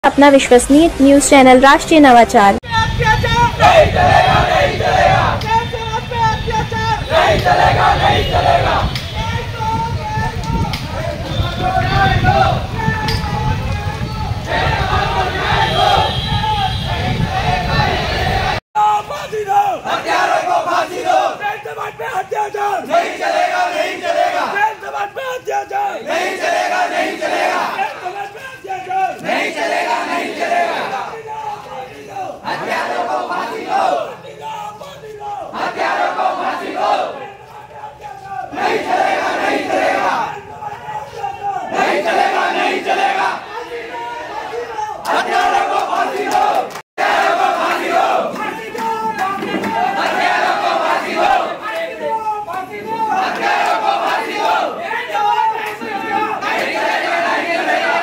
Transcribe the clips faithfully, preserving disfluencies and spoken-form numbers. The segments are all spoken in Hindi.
अपना विश्वसनीय न्यूज चैनल राष्ट्रीय नवाचार। नहीं चलेगा, नहीं चलेगा, नहीं चलेगा, नहीं चलेगा। फांसी दो, हत्यारों को फांसी दो। समाज पे अत्याचार नहीं चलेगा, नहीं चलेगा। समाज पे अत्याचार नहीं चलेगा, नहीं चलेगा। समाज पे अत्याचार नहीं चलेगा, नहीं चलेगा। हत्यारों को फांसी दो, हत्यारों को फांसी दो। नहीं चलेगा, नहीं चलेगा, नहीं चलेगा, नहीं चलेगा। हत्यारों को फांसी दो, हत्यारों को फांसी दो, हत्यारों को फांसी दो, हत्यारों को फांसी दो। नहीं चलेगा, नहीं चलेगा,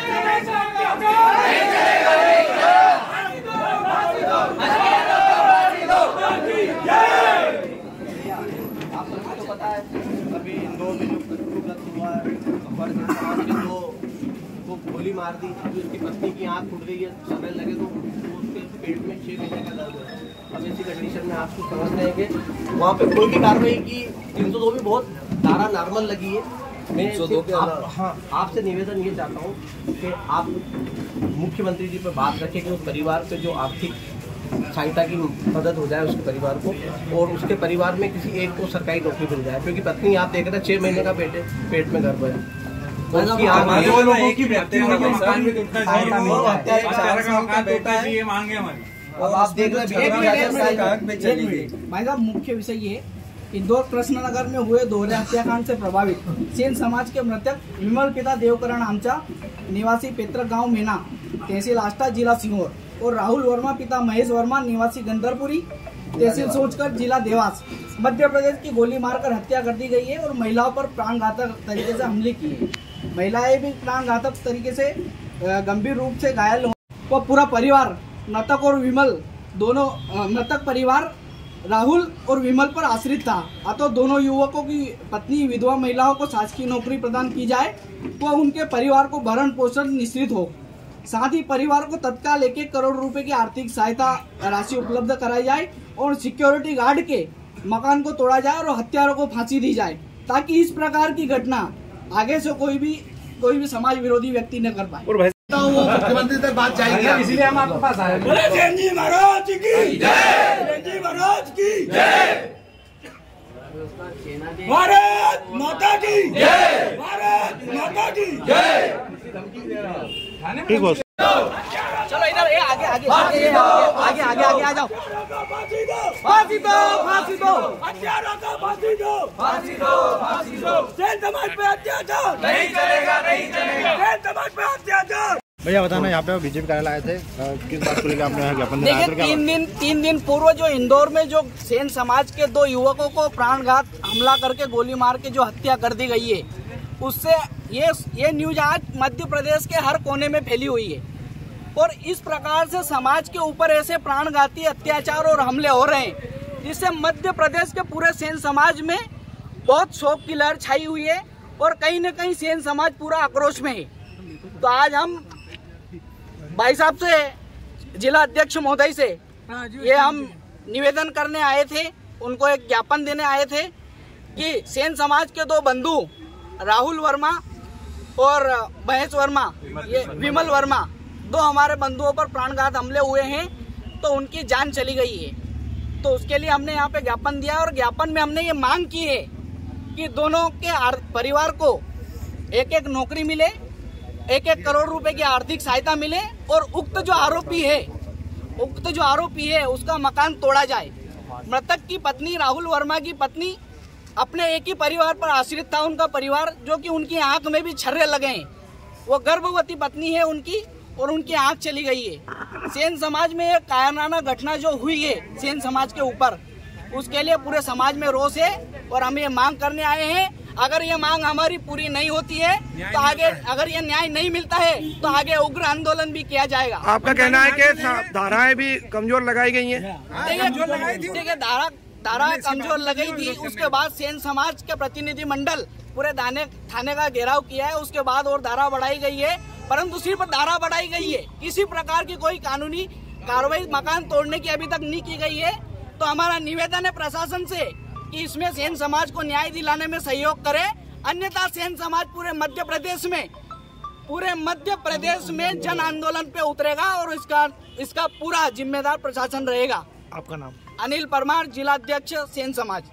नहीं चलेगा, नहीं चलेगा। आपको पता है अभी इंदौर में जो कत्ल हुआ है, समाज के दो को गोली मार दी, अभी उसकी पत्नी की आंख फूट गई है, समय लगे तो उसके पेट में छह महीने का दर्द है। अब ऐसी कंडीशन में आपको समझते हैं कि वहाँ पे कोई भी कार्रवाई की तीन सौ दो भी बहुत धारा नॉर्मल लगी है। मैं आप, हाँ आपसे निवेदन ये चाहता हूँ कि आप मुख्यमंत्री जी पर बात रखें कि उस परिवार पे जो आर्थिक सहायता की मदद हो जाए उसके परिवार को, और उसके परिवार में किसी एक को सरकारी नौकरी मिल जाए, क्योंकि पत्नी आप देख रहे हैं छह महीने का बेटे पेट में गर्भ है। उसकी लोगों की आप देख रहे हैं। भाई साहब, मुख्य विषय ये इंदौर कृष्णनगर में हुए दोहरे हत्याकांड से प्रभावित सेन समाज के मृतक विमल पिता देवकरण आमचा निवासी पेत्रक गांव मेना तहसील आष्टा जिला सीहोर और राहुल वर्मा पिता महेश वर्मा निवासी गंदरपुरी तहसील सोचकर जिला देवास मध्य प्रदेश की गोली मारकर हत्या कर दी गई है और महिलाओं पर प्राणघातक तरीके से हमले किए। महिलाएं भी प्राणघातक तरीके से गंभीर रूप से घायल हो। वो पूरा परिवार मृतक और विमल दोनों मृतक परिवार राहुल और विमल पर आश्रित था। अतः दोनों युवकों की पत्नी विधवा महिलाओं को शासकीय नौकरी प्रदान की जाए व उनके परिवार को भरण पोषण निश्चित हो। साथ ही परिवार को तत्काल एक एक करोड़ रुपए की आर्थिक सहायता राशि उपलब्ध कराई जाए और सिक्योरिटी गार्ड के मकान को तोड़ा जाए और हत्यारों को फांसी दी जाए, ताकि इस प्रकार की घटना आगे से कोई भी कोई भी समाज विरोधी व्यक्ति न कर पाए। मुख्यमंत्री तक बात जाएगी, इसलिए हम आपके पास आए। जी महाराज की जय, जी महाराज की जय, भारत माता की जय, भारत माता की जय। ठीक हो चलो इधर ये आगे आगे आगे आगे आगे आगे आ जाओ। फांसी दो, फांसी दो, फांसी दो, हत्यारों को फांसी दो, फांसी दो, फांसी दो। सेन समाज पे अत्याचार नहीं चलेगा, नहीं चलेगा। सेन समाज पे अत्याचार। भैया बताना, यहाँ पे बीजेपी कार्यालय आए थे, किस बात को लेकर आपने ज्ञापन दिया? देखिए, तीन दिन तीन दिन पूर्व जो इंदौर में जो सेन समाज के दो युवकों को प्राणघात हमला करके गोली मार के जो हत्या कर दी गई है, उससे ये ये न्यूज आज मध्य प्रदेश के हर कोने में फैली हुई है। और इस प्रकार से समाज के ऊपर ऐसे प्राणघाती अत्याचार और हमले हो रहे हैं, जिससे मध्य प्रदेश के पूरे सेन समाज में बहुत शोक की लहर छाई हुई है और कहीं न कहीं सेन समाज पूरा आक्रोश में है। तो आज हम भाई साहब से, जिला अध्यक्ष महोदय से ये हम निवेदन करने आए थे, उनको एक ज्ञापन देने आए थे कि सेन समाज के दो बंधु राहुल वर्मा और महेश वर्मा, ये विमल वर्मा, दो हमारे बंधुओं पर प्राणघात हमले हुए हैं, तो उनकी जान चली गई है। तो उसके लिए हमने यहाँ पे ज्ञापन दिया और ज्ञापन में हमने ये मांग की है कि दोनों के परिवार को एक एक नौकरी मिले, एक एक करोड़ रुपए की आर्थिक सहायता मिले और उक्त जो आरोपी है उक्त जो आरोपी है उसका मकान तोड़ा जाए। मृतक की पत्नी राहुल वर्मा की पत्नी अपने एक ही परिवार पर आश्रित था, उनका परिवार, जो कि उनकी आंख में भी छर्रे लगे हैं। वो गर्भवती पत्नी है उनकी और उनकी आंख चली गई है। सेन समाज में एक कायराना घटना जो हुई है सेन समाज के ऊपर, उसके लिए पूरे समाज में रोष है और हम ये मांग करने आए हैं। अगर ये मांग हमारी पूरी नहीं होती है तो आगे, अगर ये न्याय नहीं मिलता है तो आगे उग्र आंदोलन भी किया जाएगा। आपका कहना है कि धाराएं भी कमजोर लगाई गई हैं? देखिए, धारा धारा कमजोर लगाई थी, उसके बाद सेन समाज के प्रतिनिधि मंडल पूरे थाने थाने का घेराव किया है, उसके बाद और धारा बढ़ाई गई है। परंतु सिर्फ धारा बढ़ाई गई है। किसी प्रकार की कोई कानूनी कार्रवाई मकान तोड़ने की अभी तक नहीं की गई है। तो हमारा निवेदन है प्रशासन से कि इसमें सेन समाज को न्याय दिलाने में सहयोग करे, अन्यथा सेन समाज पूरे मध्य प्रदेश में पूरे मध्य प्रदेश में जन आंदोलन पे उतरेगा और इसका इसका पूरा जिम्मेदार प्रशासन रहेगा। आपका नाम? अनिल परमार, जिला अध्यक्ष सेन समाज।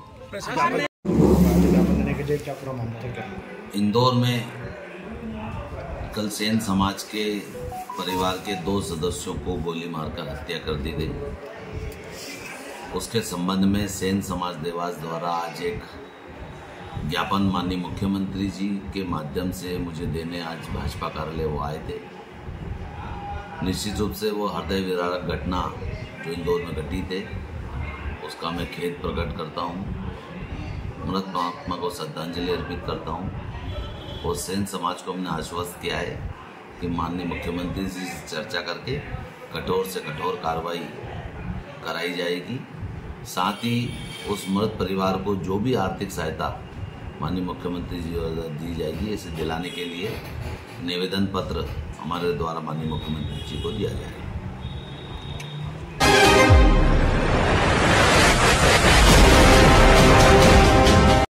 क्या पूरा मामला था, क्या? इंदौर में कल सेन समाज के परिवार के दो सदस्यों को गोली मारकर हत्या कर दी गई। उसके संबंध में सेन समाज देवास द्वारा आज एक ज्ञापन माननीय मुख्यमंत्री जी के माध्यम से मुझे देने आज भाजपा कार्यालय वो आए थे। निश्चित रूप से वो हृदय विदारक घटना जो इंदौर में घटी थे उसका मैं खेद प्रकट करता हूँ, मृत महात्मा को श्रद्धांजलि अर्पित करता हूँ और सेन समाज को हमने आश्वस्त किया है कि माननीय मुख्यमंत्री जी से चर्चा करके कठोर से कठोर कार्रवाई कराई जाएगी। साथ ही उस मृत परिवार को जो भी आर्थिक सहायता माननीय मुख्यमंत्री जी द्वारा दी जाएगी इसे दिलाने के लिए निवेदन पत्र हमारे द्वारा माननीय मुख्यमंत्री जी को दिया जाएगा।